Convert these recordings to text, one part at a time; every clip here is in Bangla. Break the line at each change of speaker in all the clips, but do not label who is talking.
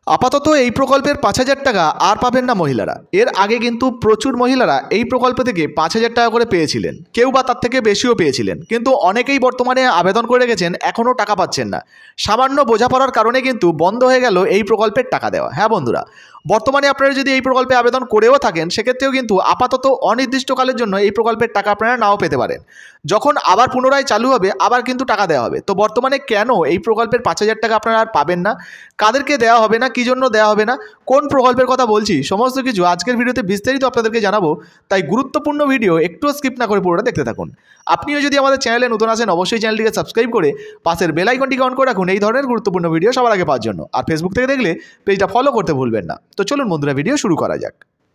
আপাতত এই প্রকল্পের 5,000 টাকা আর পাবেন না মহিলারা। এর আগে কিন্তু প্রচুর মহিলারা এই প্রকল্প থেকে 5,000 টাকা করে পেয়েছিলেন, কেউ বা তার থেকে বেশিও পেয়েছিলেন, কিন্তু অনেকেই বর্তমানে আবেদন করে রেখেছেন, এখনও টাকা পাচ্ছেন না। সামান্য বোঝাপড়ার কারণে কিন্তু বন্ধ হয়ে গেল এই প্রকল্পের টাকা দেওয়া। হ্যাঁ বন্ধুরা, বর্তমানে আপনারা যদি এই প্রকল্পে আবেদন করেও থাকেন, সেক্ষেত্রেও কিন্তু আপাতত অনির্দিষ্টকালের জন্য এই প্রকল্পের টাকা আপনারা নাও পেতে পারেন। যখন আবার পুনরায় চালু হবে, আবার কিন্তু টাকা দেওয়া হবে। তো বর্তমানে কেন এই প্রকল্পের 5,000 টাকা আপনারা আর পাবেন না, কাদেরকে দেওয়া হবে না, কী জন্য দেওয়া হবে না, কোন প্রকল্পের কথা বলছি, সমস্ত কিছু আজকের ভিডিওতে বিস্তারিত আপনাদেরকে জানাবো। তাই গুরুত্বপূর্ণ ভিডিও একটুও স্কিপ না করে পুরোটা দেখতে থাকুন। আপনিও যদি আমাদের চ্যানেলে নতুন আসেন, অবশ্যই চ্যানেলটিকে সাবস্ক্রাইব করে পাশের বেল আইকনটিকে অন করে রাখুন এই ধরনের গুরুত্বপূর্ণ ভিডিও সবার আগে পাওয়ার জন্য। আর ফেসবুক থেকে দেখলে পেজটা ফলো করতে ভুলবেন না। তো চলুন বন্ধুরা, ভিডিও শুরু করা যাক।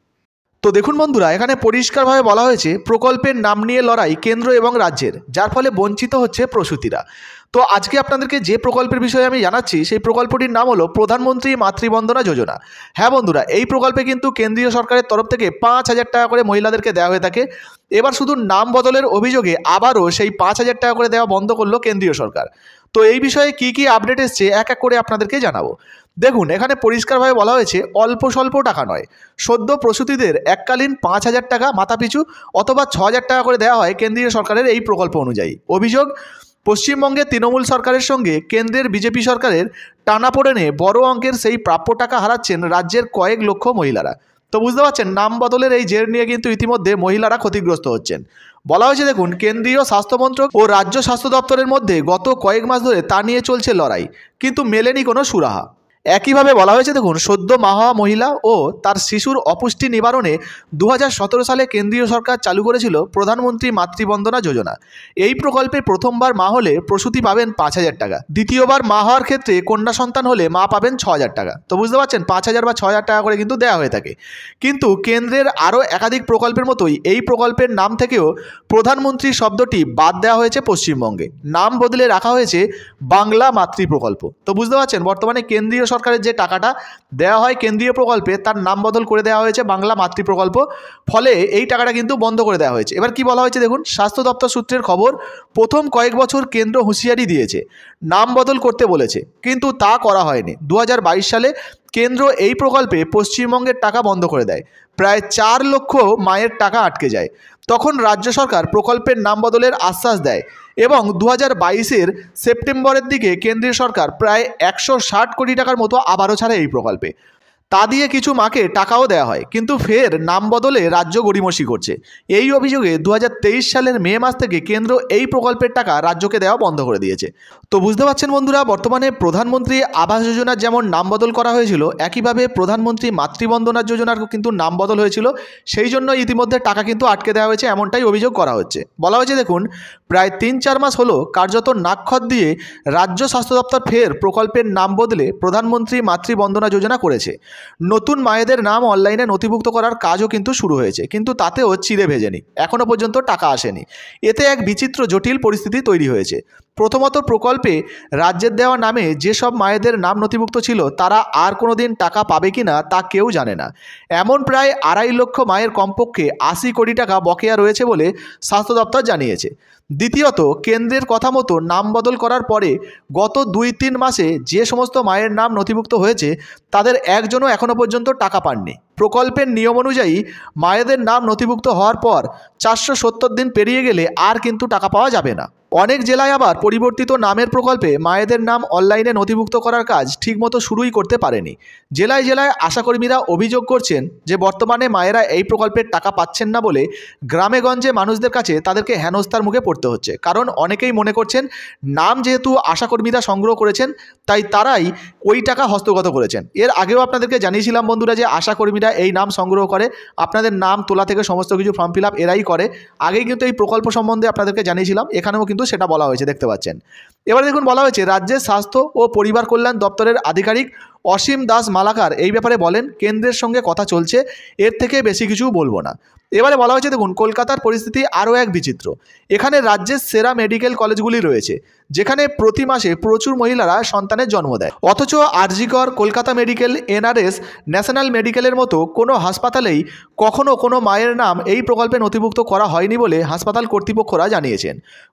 তো দেখুন বন্ধুরা, এখানে পরিষ্কারভাবে বলা হয়েছে প্রকল্পের নাম নিয়ে লড়াই কেন্দ্র এবং রাজ্যের, যার ফলে বঞ্চিত হচ্ছে প্রসূতিরা। তো আজকে আপনাদেরকে যে প্রকল্পের বিষয়ে আমি জানাচ্ছি, সেই প্রকল্পটির নাম হলো প্রধানমন্ত্রী মাতৃবন্দনা যোজনা। হ্যাঁ বন্ধুরা, এই প্রকল্পে কিন্তু কেন্দ্রীয় সরকারের তরফ থেকে 5,000 টাকা করে মহিলাদেরকে দেওয়া হয়ে থাকে। এবার শুধু নাম বদলের অভিযোগে আবারও সেই 5,000 টাকা করে দেওয়া বন্ধ করলো কেন্দ্রীয় সরকার। তো এই বিষয়ে কি কি আপডেট এসছে এক এক করে আপনাদেরকে জানাবো। দেখুন, এখানে পরিষ্কারভাবে বলা হয়েছে অল্প স্বল্প টাকা নয়, সদ্য প্রসূতিদের এককালীন 5,000 টাকা মাথাপিছু অথবা 6,000 টাকা করে দেওয়া হয় কেন্দ্রীয় সরকারের এই প্রকল্প অনুযায়ী। অভিযোগ, পশ্চিমবঙ্গে তৃণমূল সরকারের সঙ্গে কেন্দ্রের বিজেপি সরকারের টানাপোড়েনে বড় অঙ্কের সেই প্রাপ্য টাকা হারাচ্ছেন রাজ্যের কয়েক লক্ষ মহিলারা। তো বুঝতে পারছেন, নাম বদলের এই জের নিয়ে কিন্তু ইতিমধ্যে মহিলারা ক্ষতিগ্রস্ত হচ্ছেন। বলা হয়েছে, দেখুন, কেন্দ্রীয় স্বাস্থ্যমন্ত্রক ও রাজ্য স্বাস্থ্য দপ্তরের মধ্যে গত কয়েক মাস ধরে তা নিয়ে চলছে লড়াই, কিন্তু মেলেনি কোনো সুরাহা। একইভাবে বলা হয়েছে, দেখুন, সদ্য মা হওয়া মহিলা ও তার শিশুর অপুষ্টি নিবারণে 2017 সালে কেন্দ্রীয় সরকার চালু করেছিল প্রধানমন্ত্রী মাতৃবন্দনা যোজনা। এই প্রকল্পে প্রথমবার মা হলে প্রসূতি পাবেন 5,000 টাকা, দ্বিতীয়বার মা হওয়ার ক্ষেত্রে কন্যা সন্তান হলে মা পাবেন 6,000 টাকা। তো বুঝতে পারছেন, 5,000 বা 6,000 টাকা করে কিন্তু দেওয়া হয়ে থাকে। কিন্তু কেন্দ্রের আরও একাধিক প্রকল্পের মতোই এই প্রকল্পের নাম থেকেও প্রধানমন্ত্রী শব্দটি বাদ দেওয়া হয়েছে পশ্চিমবঙ্গে, নাম বদলে রাখা হয়েছে বাংলা মাতৃ প্রকল্প। তো বুঝতে পারছেন, বর্তমানে কেন্দ্রীয় সরকারের যে টাকাটা দেওয়া হয় কেন্দ্রীয় প্রকল্পে, তার নাম বদল করে দেওয়া হয়েছে বাংলা মাতৃ প্রকল্প, ফলে এই টাকাটা কিন্তু বন্ধ করে দেওয়া হয়েছে। এবার কি বলা হয়েছে দেখুন, স্বাস্থ্য দপ্তর সূত্রের খবর, প্রথম কয়েক বছর কেন্দ্র হুঁশিয়ারি দিয়েছে, নাম বদল করতে বলেছে, কিন্তু তা করা হয়নি। 2022 সালে কেন্দ্র এই প্রকল্পে পশ্চিমবঙ্গের টাকা বন্ধ করে দেয়, প্রায় 4 লক্ষ মায়ের টাকা আটকে যায়। তখন রাজ্য সরকার প্রকল্পের নাম বদলের আশ্বাস দেয় এবং 2022-এর সেপ্টেম্বরের দিকে কেন্দ্রীয় সরকার প্রায় 160 কোটি টাকার মতো আবারও ছাড়ে এই প্রকল্পে। তা দিয়ে কিছু মাকে টাকাও দেওয়া হয়, কিন্তু ফের নাম বদলে রাজ্য গড়িমসি করছে। এই অভিযোগে 2023 সালের মে মাস থেকে কেন্দ্র এই প্রকল্পের টাকা রাজ্যকে দেওয়া বন্ধ করে দিয়েছে। তো বুঝতে পারছেন বন্ধুরা, বর্তমানে প্রধানমন্ত্রী আবাস যোজনার যেমন নাম বদল করা হয়েছিল, একইভাবে প্রধানমন্ত্রী মাতৃবন্দনা যোজনার কিন্তু নাম বদল হয়েছিল। সেই জন্য ইতিমধ্যে টাকা কিন্তু আটকে দেওয়া হয়েছে, এমনটাই অভিযোগ করা হচ্ছে। বলা হয়েছে, দেখুন, প্রায় 3-4 মাস হলো কার্যত নাকখত দিয়ে রাজ্য স্বাস্থ্য দপ্তর ফের প্রকল্পের নাম বদলে প্রধানমন্ত্রী মাতৃবন্দনা যোজনা করেছে। নতুন মায়েদের নাম অনলাইনে নথিভুক্ত করার কাজও কিন্তু শুরু হয়েছে, কিন্তু তাতেও চিড়ে ভেজেনি, এখনও পর্যন্ত টাকা আসেনি। এতে এক বিচিত্র জটিল পরিস্থিতি তৈরি হয়েছে। প্রথমত, প্রকল্পে রাজ্যের দেওয়া নামে যেসব মায়েদের নাম নথিভুক্ত ছিল, তারা আর কোনো দিন টাকা পাবে কি না তা কেউ জানে না। এমন প্রায় 2.5 লক্ষ মায়ের কমপক্ষে 80 কোটি টাকা বকেয়া রয়েছে বলে স্বাস্থ্য দপ্তর জানিয়েছে। দ্বিতীয়ত, কেন্দ্রের কথা মতো নাম বদল করার পরে গত 2-3 মাসে যে সমস্ত মায়ের নাম নথিভুক্ত হয়েছে, তাদের একজনও এখনও পর্যন্ত টাকা পাননি। প্রকল্পের নিয়ম অনুযায়ী মায়েদের নাম নথিভুক্ত হওয়ার পর 470 দিন পেরিয়ে গেলে আর কিন্তু টাকা পাওয়া যাবে না। অনেক জেলায় আবার পরিবর্তিত নামের প্রকল্পে মায়েদের নাম অনলাইনে নথিভুক্ত করার কাজ ঠিকমতো শুরুই করতে পারেনি। জেলায় জেলায় আশাকর্মীরা অভিযোগ করছেন যে বর্তমানে মায়েরা এই প্রকল্পের টাকা পাচ্ছেন না বলে গ্রামে গঞ্জে মানুষদের কাছে তাদেরকে হেনস্থার মুখে পড়তে হচ্ছে। কারণ অনেকেই মনে করছেন, নাম যেহেতু আশাকর্মীরা সংগ্রহ করেছেন, তাই তারাই ওই টাকা হস্তগত করেছেন। এর আগেও আপনাদেরকে জানিয়েছিলাম বন্ধুরা যে আশাকর্মীরা এই নাম সংগ্রহ করে, আপনাদের নাম তোলা থেকে সমস্ত কিছু ফর্ম ফিল আপ এরাই করে। আগেই কিন্তু এই প্রকল্প সম্বন্ধে আপনাদেরকে জানিয়েছিলাম, এখানেও কিন্তু সেটা বলা হয়েছে, দেখতে পাচ্ছেন। এবার দেখুন, বলা হয়েছে রাজ্যের স্বাস্থ্য ও পরিবার কল্যাণ দপ্তরের আধিকারিক অসীম দাস মালাকার এই ব্যাপারে বলেন, কেন্দ্রের সঙ্গে কথা চলছে, এর থেকে বেশি কিছু বলবো না। এবারে বলা হয়েছে, দেখুন, কলকাতার পরিস্থিতি আরও এক বিচিত্র। এখানে রাজ্যের সেরা মেডিকেল কলেজগুলি রয়েছে, যেখানে প্রতি মাসে প্রচুর মহিলারা সন্তানের জন্ম দেয়, অথচ RG Kar, Kolkata medical, NRS, national মেডিকেলের মতো কোনো হাসপাতালেই কখনো কোনো মায়ের নাম এই প্রকল্পে নথিভুক্ত করা হয়নি বলে হাসপাতাল কর্তৃপক্ষরা জানিয়েছেন।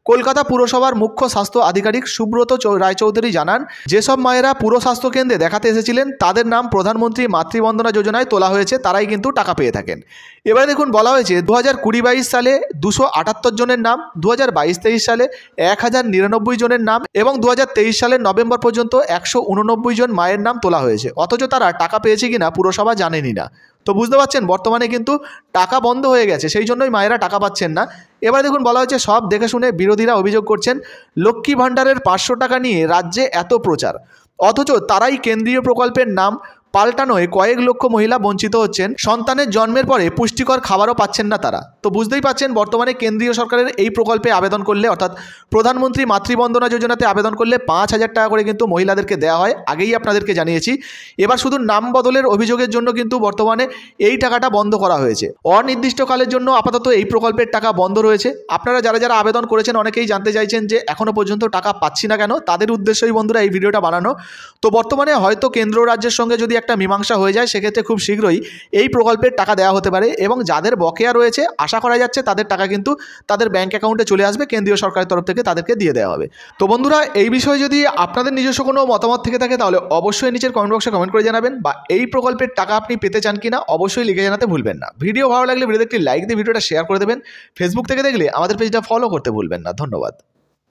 কলকাতা পুরসভার মুখ্য স্বাস্থ্য আধিকারিক সুব্রত রায়চৌধুরী জানান, যেসব মায়েরা পুর স্বাস্থ্য কেন্দ্রে দেখাতে এসেছিলেন তাদের নাম প্রধানমন্ত্রী মাতৃবন্দনা যোজনায় তোলা হয়েছে, তারাই কিন্তু টাকা পেয়ে থাকেন। এবারে দেখুন বলা হয়েছে 2020-22 সালে 278 জনের নাম, 2022-23 সালে 1099 জনের নাম এবং 2023 সালের নভেম্বর পর্যন্ত 189 জন মায়ের নাম তোলা হয়েছে, অথচ তারা টাকা পেয়েছে কিনা পুরসভা জানেনই না। তো বুঝতে পারছেন বর্তমানে কিন্তু টাকা বন্ধ হয়ে গেছে, সেই জন্যই মায়েরা টাকা পাচ্ছেন না। এবার দেখুন বলা হয়েছে সব দেখে শুনে বিরোধীরা অভিযোগ করছেন লক্ষ্মী ভাণ্ডারের 500 টাকা নিয়ে রাজ্যে এত প্রচার, অথচ তারাই কেন্দ্রীয় প্রকল্পের নাম পাল্টানোয় কয়েক লক্ষ মহিলা বঞ্চিত হচ্ছেন, সন্তানের জন্মের পরে পুষ্টিকর খাবারও পাচ্ছেন না তারা। তো বুঝতেই পাচ্ছেন বর্তমানে কেন্দ্রীয় সরকারের এই প্রকল্পে আবেদন করলে, অর্থাৎ প্রধানমন্ত্রী মাতৃবন্দনা যোজনাতে আবেদন করলে 5,000 টাকা করে কিন্তু মহিলাদেরকে দেওয়া হয়, আগেই আপনাদেরকে জানিয়েছি। এবার শুধু নাম বদলের অভিযোগের জন্য কিন্তু বর্তমানে এই টাকাটা বন্ধ করা হয়েছে, অনির্দিষ্টকালের জন্য আপাতত এই প্রকল্পের টাকা বন্ধ রয়েছে। আপনারা যারা যারা আবেদন করেছেন অনেকেই জানতে চাইছেন যে এখনও পর্যন্ত টাকা পাচ্ছি না কেন, তাদের উদ্দেশ্যই বন্ধুরা এই ভিডিওটা বানানো। তো বর্তমানে হয়তো কেন্দ্র রাজ্যের সঙ্গে যদি একটা মীমাংসা হয়ে যায় সেক্ষেত্রে খুব শীঘ্রই এই প্রকল্পের টাকা দেওয়া হতে পারে এবং যাদের বকেয়া রয়েছে আশা করা যাচ্ছে তাদের টাকা কিন্তু তাদের ব্যাংক অ্যাকাউন্টে চলে আসবে, কেন্দ্রীয় সরকারের তরফ থেকে তাদেরকে দিয়ে দেওয়া হবে। তো বন্ধুরা এই বিষয়ে যদি আপনাদের নিজস্ব কোনো মতামত থেকে থাকে তাহলে অবশ্যই নিচের কমেন্ট বক্সে কমেন্ট করে জানাবেন, বা এই প্রকল্পের টাকা আপনি পেতে চান কিনা অবশ্যই লিখে জানাতে ভুলবেন না। ভিডিও ভালো লাগলে ভিডিওতে একটি লাইক দিয়ে ভিডিওটা শেয়ার করে দেবেন। ফেসবুক থেকে দেখলে আমাদের পেজটা ফলো করতে ভুলবেন না। ধন্যবাদ।